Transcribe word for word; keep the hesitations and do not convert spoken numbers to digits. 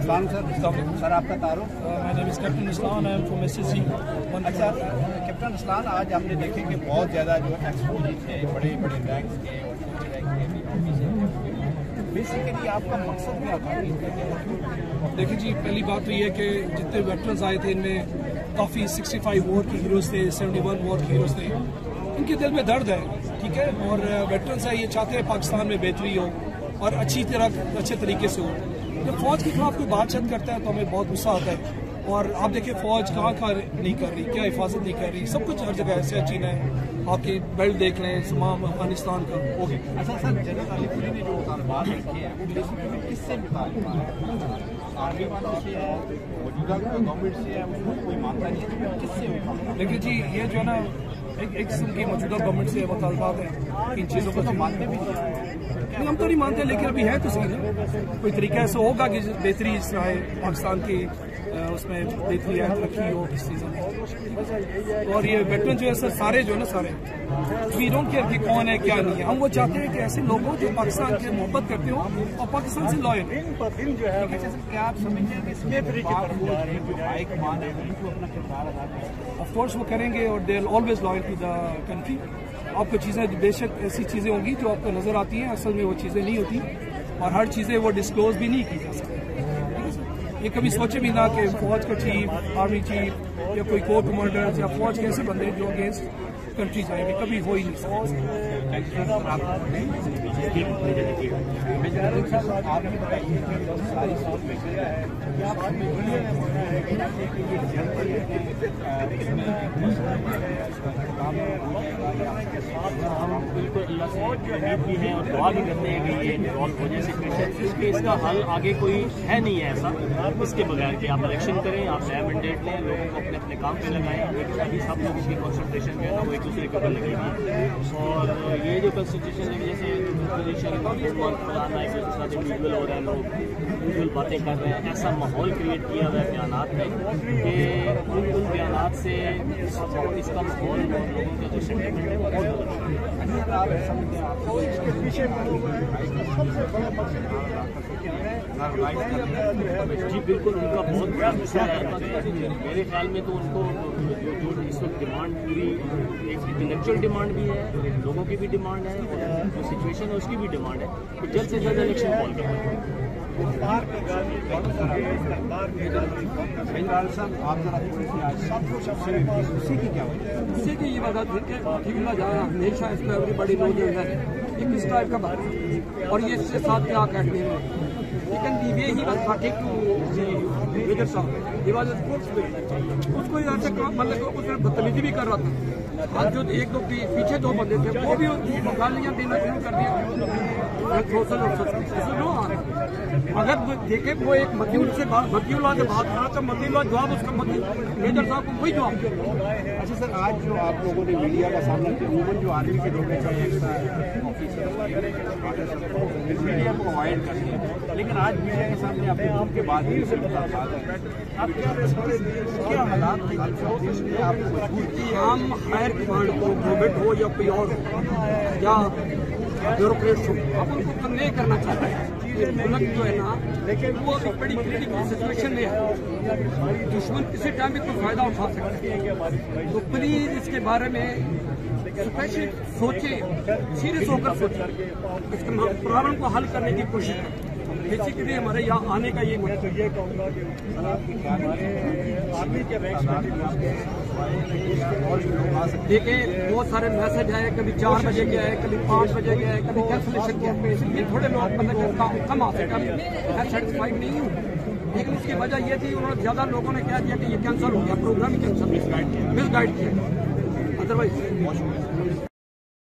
सलाम sir. Sir आपका तारुफ? My name is captain Islan, I am from SSC. अच्छा कैप्टन इस्लान, आज हमने देखे कि बहुत ज़्यादा जो एक्सपोजी थे बड़े बड़े रैंक्स के और छोटे रैंक के, बेसिकली आपका मकसद क्या था? देखिए जी, पहली बात तो ये है कि जितने वेटरन्स आए थे इनमें काफ़ी सिक्सटी फाइव वॉर के हीरोज़ थे, सेवेंटी वन वॉर के हीरोज़ थे। इनके दिल में दर्द है, ठीक है, और वेटरन्स है ये चाहते हैं पाकिस्तान में बेहतरी हो और अच्छी तरह अच्छे तरीके से हो। जब फौज के खिलाफ कोई बातचीत करता है तो हमें बहुत गुस्सा आता है। और आप देखिए फौज कहाँ कहाँ नहीं कर रही, क्या हिफाजत नहीं कर रही, सब कुछ हर जगह ऐसे चीन है। आपके बेल्ट देख लें तमाम अफगानिस्तान का। ओके, अच्छा सर, जनरल अली पुरी ने जो मुतालबात रखे हैं वो बेसिकली किससे मुतालबा है? आर्मी वालों से है, मौजूदा गवर्नमेंट से है, उसको कोई मानता नहीं है, किससे मुतालबा? देखिए जी, ये जो है ना एक एक किस्म की मौजूदा गवर्नमेंट से मुतालबात है। इन चीज़ों को तो मानते भी नहीं, हम तो नहीं मानते, लेकिन अभी है तो सही ना, कोई तरीका ऐसा होगा कि बेहतरी इस तरह है पाकिस्तान की, उसमें बेहतरी है, तरक्की हो किस चीज़ में। और ये वेटरन जो है सर, सारे जो है ना सारे, वी डोंट केयर कि कौन है क्या नहीं है, हम वो चाहते हैं कि ऐसे लोग हो जो पाकिस्तान से मोहब्बत करते हो और पाकिस्तान से लॉयल हो। क्या आप समझते हैं कि इसमें हाईकमान है उनको अपना किरदार अदा करें? ऑफ कोर्स वो करेंगे और they are always loyal to the country. आपको चीज़ें बेशक ऐसी चीज़ें होंगी जो आपको नज़र आती हैं, असल में वो चीज़ें नहीं होती और हर चीज़ें वो डिस्क्लोज भी नहीं की जा सकती। ये कभी सोचे भी ना कि फौज का चीफ, आर्मी चीफ या कोई कोर कमांडर या फौज के ऐसे बंदे जो अगेंस्ट कंट्री जाएंगे, कभी हो ही नहीं बिल्कुल अल्लाह से उम्मीद भी है और दुआ भी करते हैं कि ये रिजॉल्व हो जाए सिचुएशन। इसके इसका हल आगे कोई है नहीं है ऐसा, इसके बगैर कि आप इलेक्शन करें, आप नया मैंडेट लें, लोगों को अपने अपने काम पे लगाएं। अभी सब लोगों की कॉन्सेंट्रेशन जो है ना वो एक दूसरे के ऊपर लगेगी। और ये जो कॉन्स्टिट्यूशन की वजह से पोजिशन फलाना एक दूसरे साथ इंडिविजुअल हो रहा है, लोग इंडिविजुअल बातें कर रहे हैं, ऐसा माहौल क्रिएट किया हुआ है बयानात में कि उन उन बयानात से इसका माहौल और लोगों का जो सेंटिमेंट है वो बहुत जी बिल्कुल उनका बहुत बड़ा हिस्सा है। मेरे ख्याल में तो उनको जो जो इस वक्त डिमांड पूरी एक इंटेलेक्चुअल डिमांड भी है, लोगों की भी डिमांड है और जो सिचुएशन है उसकी भी डिमांड है कि तो जल्द से जल्द इलेक्शन कॉल करें। उसी की क्या वजह? उसी की ये वजह ठीक ना जाए हमेशा इसमें एवरीबॉडी नो जो है ये किस टाइप का बात है और ये इसके साथ क्या कहते हैं, लेकिन वे ही बस बाकी मेजर साहब ये बात उसको ऐसे मतलब उसने बदतमीजी भी कर रहा था। आज जो एक दो पीछे दो बंदे थे वो भी गालियां देना शुरू कर दिया सोशल और अगर देखे वो एक मतीउल से मतीउल्लाह से बात करा तो मतीउल्लाह जवाब उसका मेजर साहब को वही जवाब। अच्छा सर, आज जो आप लोगों ने मीडिया का सामना किया, वूमन जो आर्मी के लोग मीडिया को अवॉइड कर दिया, लेकिन आज मीडिया के सामने आपके नाम के बाद भी आप क्या हालात आपको मजबूर किए? हम हायर कमांड को गवर्नमेंट हो या कोई और हो या ब्यूरोक्रेट्स हो, आप उनको कन्वे करना चाहते हैं। मुल्क जो है ना, लेकिन वो अभी बड़ी क्रिटिकल सिचुएशन में है, दुश्मन किसी टाइम भी कोई फायदा उठा सकते हैं। तो प्लीज इसके बारे में स्पेशली सोचें, सीरियस होकर सोचें, इसके प्रॉब्लम को हल करने की कोशिश करें। बेसिकली हमारे यहाँ आने का ये मतलब ये कहूँगा कि आर्मी के देखिए बहुत सारे मैसेज आए, कभी चार बजे के आए, कभी पाँच बजे के आए, कभी कैंसलेशन के, ये थोड़े लोग मतलब कम आ सकते हैं, मैं सेटिस्फाइड नहीं हूँ। लेकिन उसकी वजह ये थी उन्होंने ज्यादा लोगों ने कह दिया कि ये कैंसिल हो गया, प्रोग्राम ही कैंसिल मिस गाइड किया, अदरवाइज